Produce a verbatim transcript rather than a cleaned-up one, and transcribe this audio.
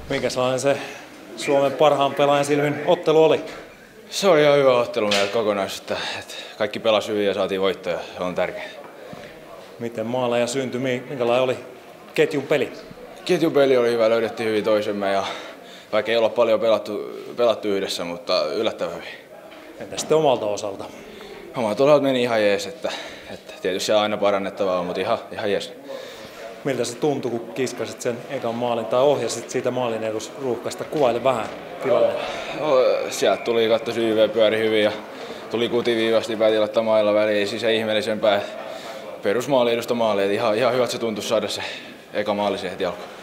Minkälainen se Suomen parhaan pelaajan silmin ottelu oli? Se oli ihan hyvä ottelu meiltä kokonaisuutta. Kaikki pelasi hyvin ja saatiin voittoja. Se on tärkeää. Miten maaleja syntyi? Minkälainen oli ketjun peli? Ketjun peli oli hyvä. Löydettiin hyvin toisemme. Ja vaikka ei olla paljon pelattu, pelattu yhdessä, mutta yllättävän hyvin. Entä sitten omalta osalta? Omalta osalta meni ihan jees. Että, että tietysti aina parannettavaa, mutta ihan, ihan jees. Miltä se tuntui, kun kiskasit sen ekan maalin tai ohjasit siitä maalin edusruuhkasta? Kuvaile vähän tilanne. No, sieltä tuli katto syyveen, pyöri hyvin ja tuli kutiviivasti, päätin laittaa mailla väliin. Ei siis ei ihmeellisempää. Perusmaali edusta maali. Ihan, ihan hyvä, että se tuntui saada se eka maali siihen jalkaan.